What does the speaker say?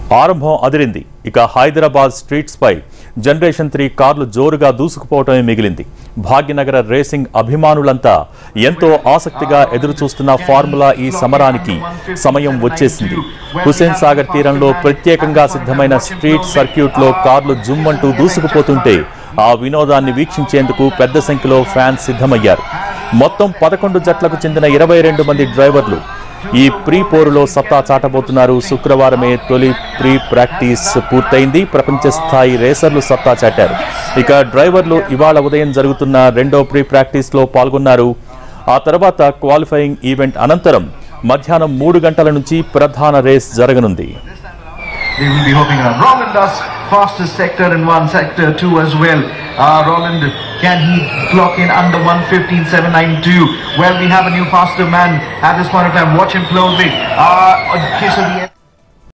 ఆరంభం అదిరింది. ఇక హైదరాబాద్ స్ట్రీట్స్ పై జనరేషన్ 3 కార్లు జోరుగా దూసుకుపోవటమే మిగిలింది. భాగ్యనగర రేసింగ్ అభిమానులంతా ఎంతో ఆసక్తిగా ఎదురుచూస్తున్న ఫార్ములా ఈ సమరానికి సమయం వచ్చేసింది. హుస్సేన్ సాగర్ తీరంలో ప్రత్యేకంగా సిద్ధమైన స్ట్రీట్ సర్క్యూట్లో కార్లు జుమ్మంటూ దూసుకుపోతుంటే ఆ వినోదాన్ని వీక్షించేందుకు పెద్ద సంఖ్యలో ఫ్యాన్స్ సిద్ధమయ్యారు. మొత్తం 11 జట్లకు చెందిన 22 మంది డ్రైవర్లు ఈ ప్రీ పోరులో సత్తా చాటబోతున్నారు. శుక్రవారమే తొలి ప్రీ ప్రాక్టీస్ పూర్తయింది. ప్రపంచ స్థాయి రేసర్లు సత్తా చాటారు. ఇక డ్రైవర్లు ఇవాళ ఉదయం జరుగుతున్న రెండో ప్రీ ప్రాక్టీస్ లో పాల్గొన్నారు. ఆ తర్వాత క్వాలిఫైయింగ్ ఈవెంట్ అనంతరం మధ్యాహ్నం 3 గంటల నుంచి ప్రధాన రేస్ జరగనుంది. We will be hoping Roland does fastest sector in one, sector 2 as well. Roland, can he clock in under 1:15.792? Well, we have a new faster man at this point of time. Watch him closely. Okay, so the